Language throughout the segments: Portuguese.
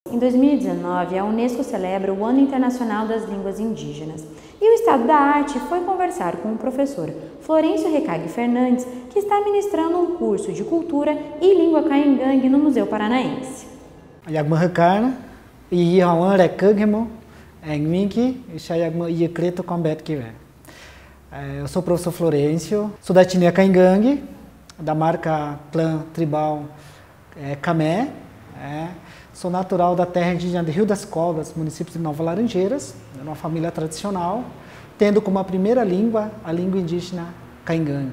Em 2019, a Unesco celebra o Ano Internacional das Línguas Indígenas e o Estado da Arte foi conversar com o professor Florencio Recag Fernandes, que está ministrando um curso de cultura e língua caingangue no Museu Paranaense. Eu sou o professor Florencio, sou da etnia caingangue, da marca clã tribal Camé. Sou natural da terra indígena de Rio das Cobras, município de Nova Laranjeiras, de uma família tradicional, tendo como a primeira língua a língua indígena caingangue.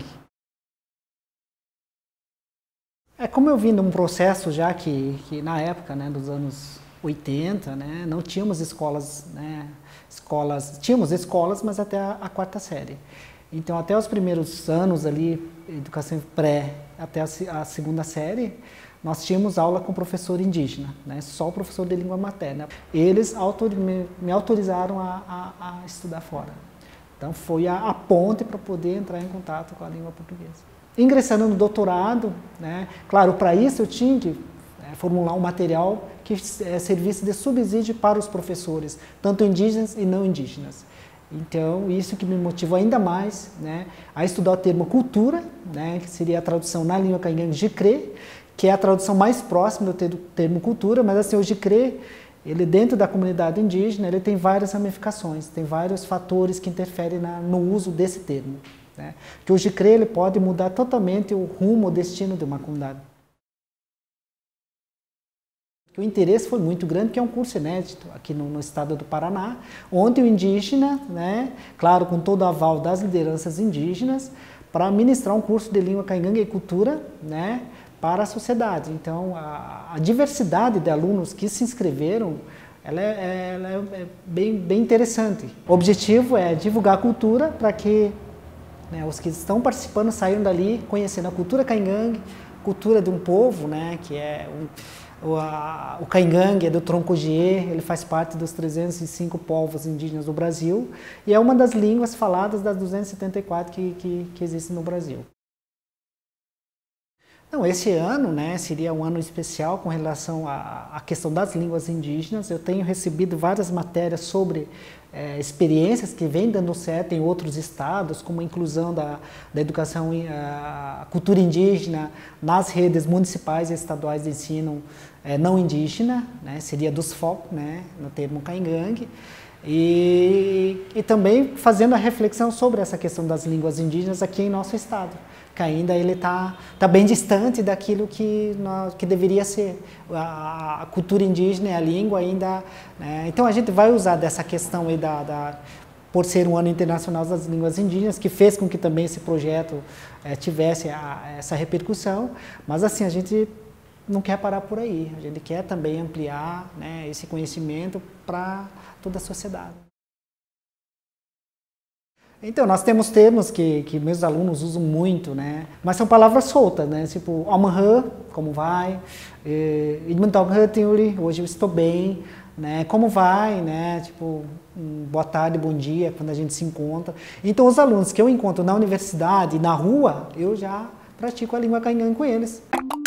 Como eu vim de um processo já que na época, dos anos 80, não tínhamos escolas, tínhamos escolas, mas até a quarta série. Então, até os primeiros anos ali, educação pré, até a segunda série, nós tínhamos aula com professor indígena, só o professor de língua materna. Eles me autorizaram a estudar fora. Então, foi a ponte para poder entrar em contato com a língua portuguesa. Ingressando no doutorado, claro, para isso eu tinha que formular um material que servisse de subsídio para os professores, tanto indígenas e não indígenas. Então, isso que me motivou ainda mais a estudar o termo cultura, que seria a tradução na língua caingangue jicrê, que é a tradução mais próxima do termo cultura, mas assim, o jicrê, ele dentro da comunidade indígena, ele tem várias ramificações, tem vários fatores que interferem no uso desse termo. Que o jicrê ele pode mudar totalmente o rumo, o destino de uma comunidade. O interesse foi muito grande, porque é um curso inédito aqui no estado do Paraná, onde o indígena, claro, com todo o aval das lideranças indígenas, para ministrar um curso de língua caingangue e cultura, para a sociedade. Então, a diversidade de alunos que se inscreveram, ela é bem interessante. O objetivo é divulgar a cultura para que os que estão participando saiam dali conhecendo a cultura caingangue, cultura de um povo, que é o caingangue é do tronco Jê, ele faz parte dos 305 povos indígenas do Brasil e é uma das línguas faladas das 274 que existem no Brasil. Então, esse ano seria um ano especial com relação à questão das línguas indígenas. Eu tenho recebido várias matérias sobre experiências que vêm dando certo em outros estados, como a inclusão da educação, a cultura indígena nas redes municipais e estaduais de ensino não indígena, seria dos FOP, no termo caingangue. E também fazendo a reflexão sobre essa questão das línguas indígenas aqui em nosso estado, que ainda ele está bem distante daquilo que deveria ser. A cultura indígena e a língua ainda... Então a gente vai usar dessa questão aí por ser um ano internacional das línguas indígenas, que fez com que também esse projeto tivesse essa repercussão, mas assim, a gente não quer parar por aí, a gente quer também ampliar esse conhecimento para toda a sociedade. Então, nós temos termos que meus alunos usam muito, mas são palavras soltas, tipo, amanhã, como vai, hoje eu estou bem, como vai, tipo, boa tarde, bom dia, quando a gente se encontra. Então, os alunos que eu encontro na universidade, na rua, eu já pratico a língua caingangue com eles.